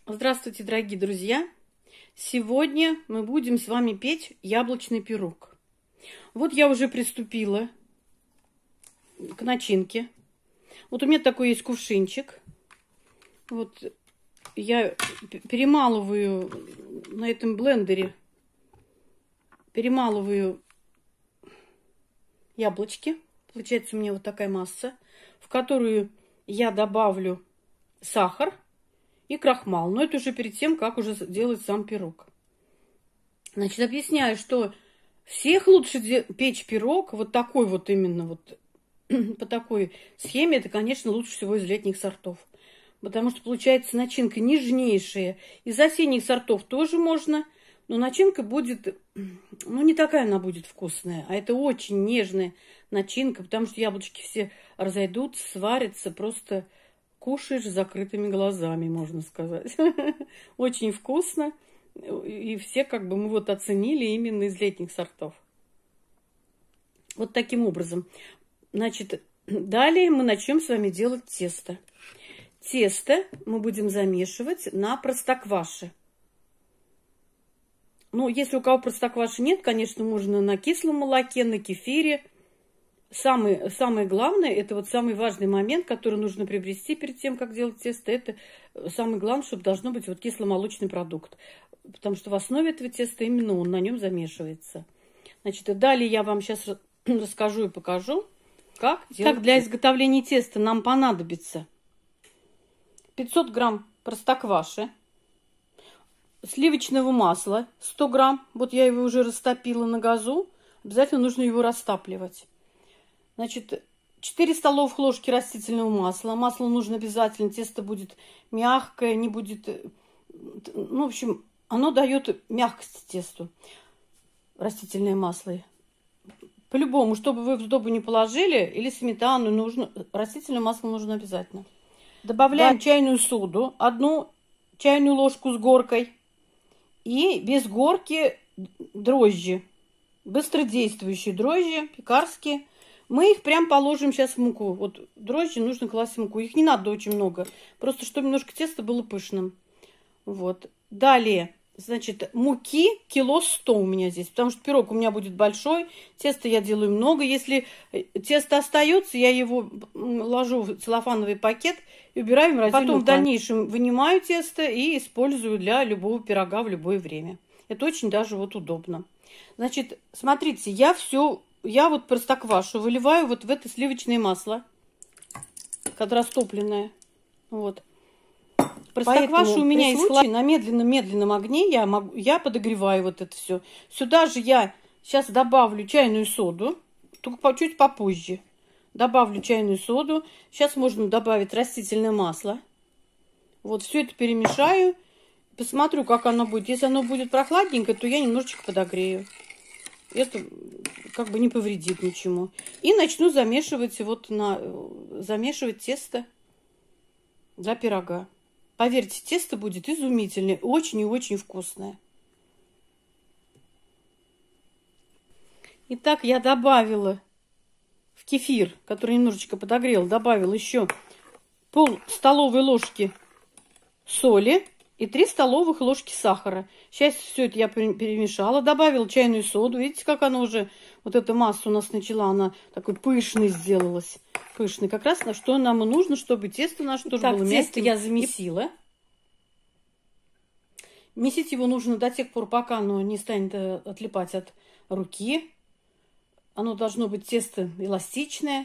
Здравствуйте, дорогие друзья! Сегодня мы будем с вами печь яблочный пирог. Вот я уже приступила к начинке. Вот у меня такой есть кувшинчик. Вот я перемалываю на этом блендере, перемалываю яблочки. Получается у меня вот такая масса, в которую я добавлю сахар и крахмал. Но это уже перед тем, как уже делать сам пирог. Значит, объясняю, что всех лучше печь пирог вот такой вот именно вот по такой схеме. Это, конечно, лучше всего из летних сортов. Потому что получается начинка нежнейшая. Из осенних сортов тоже можно, но начинка будет, ну, не такая она будет вкусная. А это очень нежная начинка, потому что яблочки все разойдутся, сварятся, просто кушаешь с закрытыми глазами, можно сказать. Очень вкусно. И все как бы мы вот оценили именно из летних сортов. Вот таким образом. Значит, далее мы начнем с вами делать тесто. Тесто мы будем замешивать на простокваше. Ну, если у кого простокваши нет, конечно, можно на кислом молоке, на кефире. Самое главное, это вот самый важный момент, который нужно приобрести перед тем, как делать тесто. Это самое главное, чтобы должно быть вот кисломолочный продукт. Потому что в основе этого теста именно он, на нем замешивается. Значит, далее я вам сейчас расскажу и покажу, как делать. Так, для изготовления теста нам понадобится 500 грамм простокваши, сливочного масла 100 грамм. Вот я его уже растопила на газу. Обязательно нужно его растапливать. Значит, 4 столовых ложки растительного масла. Масло нужно обязательно. Тесто будет мягкое, не будет... Ну, в общем, оно дает мягкость тесту. Растительное масло. По-любому, чтобы вы в сдобу не положили, или сметану, нужно, растительное масло нужно обязательно. Добавляем чайную соду. 1 чайную ложку с горкой. И без горки дрожжи. Быстродействующие дрожжи, пекарские. Мы их прям положим сейчас в муку. Вот дрожжи нужно класть в муку. Их не надо очень много. Просто чтобы немножко тесто было пышным. Вот. Далее, значит, муки кило 100 у меня здесь. Потому что пирог у меня будет большой. Тесто я делаю много. Если тесто остается, я его ложу в целлофановый пакет и убираю в морозильную. Потом в дальнейшем вынимаю тесто и использую для любого пирога в любое время. Это очень даже вот удобно. Значит, смотрите, я вот простоквашу выливаю вот в это сливочное масло, когда растопленное. Вот. Простоквашу у меня есть на медленном огне. Я подогреваю вот это все. Сюда же я сейчас добавлю чайную соду, только чуть попозже. Добавлю чайную соду. Сейчас можно добавить растительное масло. Вот все это перемешаю. Посмотрю, как оно будет. Если оно будет прохладненькое, то я немножечко подогрею. Это как бы не повредит ничему. И начну замешивать замешивать тесто для пирога. Поверьте, тесто будет изумительное, очень и очень вкусное. Итак, я добавила в кефир, который немножечко подогрел, добавила еще пол столовой ложки соли и 3 столовых ложки сахара. Сейчас все это я перемешала, добавила чайную соду. Видите, как она уже, вот эта масса у нас начала, она такой пышной сделалась. Пышной. Как раз на что нам и нужно, чтобы тесто наше тоже было мягким. Тесто я замесила. Месить его нужно до тех пор, пока оно не станет отлипать от руки. Оно должно быть тесто эластичное.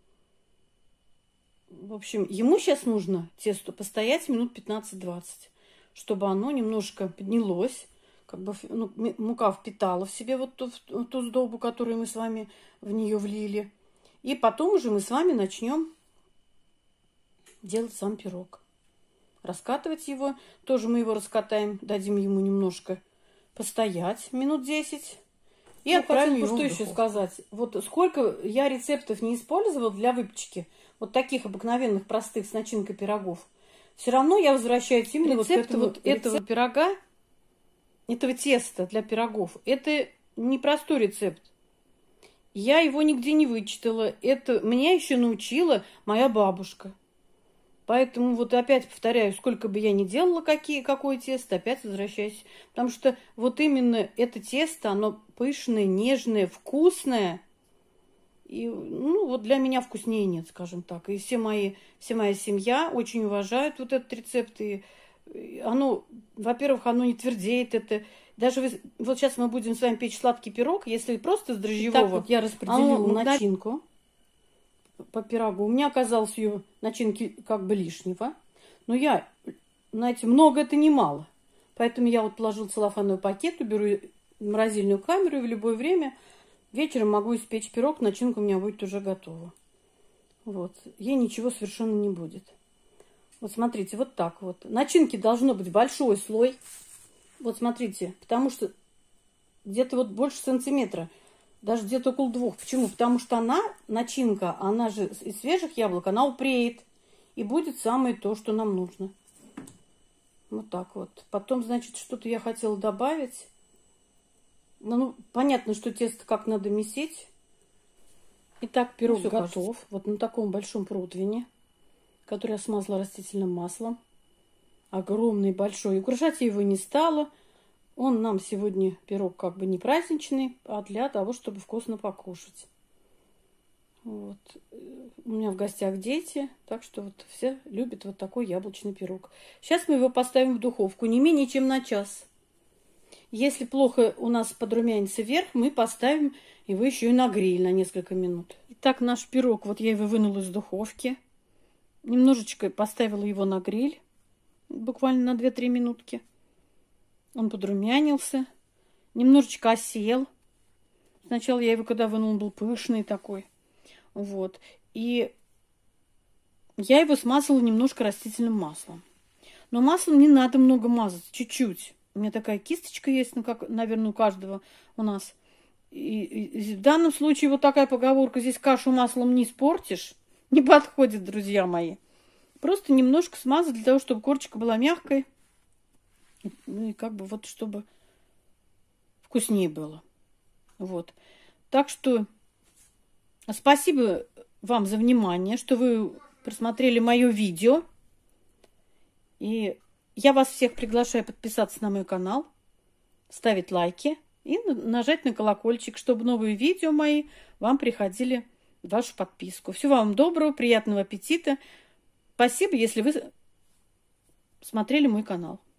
В общем, ему сейчас нужно, тесту, постоять минут 15-20, чтобы оно немножко поднялось, как бы мука впитала в себе вот ту сдобу, которую мы с вами в нее влили. И потом уже мы с вами начнем делать сам пирог. Раскатывать его. Тоже мы его раскатаем, дадим ему немножко постоять минут 10. И отправим его в духовку. Что еще сказать? Вот сколько я рецептов не использовала для выпечки, вот таких обыкновенных, простых, с начинкой пирогов, все равно я возвращаюсь именно этого пирога, этого теста для пирогов. Это непростой рецепт. Я его нигде не вычитала. Это меня еще научила моя бабушка. Поэтому вот опять повторяю, сколько бы я ни делала, какое тесто, опять возвращаюсь. Потому что вот именно это тесто, оно пышное, нежное, вкусное. И, ну, вот для меня вкуснее нет, скажем так. И вся моя семья очень уважают вот этот рецепт. И оно, во-первых, оно не твердеет. Это даже вот сейчас мы будем с вами печь сладкий пирог, если просто с дрожжевого. Так вот я распределила начинку по пирогу. У меня оказалось ее начинки как бы лишнего. Но я, знаете, много это не мало. Поэтому я вот положила целлофановый пакет, беру морозильную камеру и в любое время вечером могу испечь пирог, начинка у меня будет уже готова. Вот. Ей ничего совершенно не будет. Вот смотрите, вот так вот. Начинки должно быть большой слой. Вот смотрите, потому что где-то вот больше сантиметра. Даже где-то около 2. Почему? Потому что она, начинка, она же из свежих яблок, она упреет. И будет самое то, что нам нужно. Вот так вот. Потом, значит, что-то я хотела добавить. Ну, понятно, что тесто как надо месить. Итак, пирог готов. Вот на таком большом противне, который я смазала растительным маслом. Огромный, большой. И украшать я его не стала. Он нам сегодня, пирог, как бы не праздничный, а для того, чтобы вкусно покушать. Вот. У меня в гостях дети, так что вот все любят вот такой яблочный пирог. Сейчас мы его поставим в духовку не менее чем на час. Если плохо у нас подрумянится вверх, мы поставим его еще и на гриль на несколько минут. Итак, наш пирог, вот я его вынула из духовки. Немножечко поставила его на гриль, буквально на 2-3 минутки. Он подрумянился, немножечко осел. Сначала я его, когда вынула, он был пышный такой. Вот. И я его смазала немножко растительным маслом. Но маслом не надо много мазать, чуть-чуть. У меня такая кисточка есть, ну, как, наверное, у каждого у нас. И в данном случае вот такая поговорка: здесь кашу маслом не испортишь, не подходит, друзья мои. Просто немножко смазать для того, чтобы корочка была мягкой. Ну и как бы вот, чтобы вкуснее было. Вот. Так что спасибо вам за внимание, что вы просмотрели мое видео. И я вас всех приглашаю подписаться на мой канал, ставить лайки и нажать на колокольчик, чтобы новые видео мои вам приходили в вашу подписку. Всего вам доброго, приятного аппетита. Спасибо, если вы смотрели мой канал.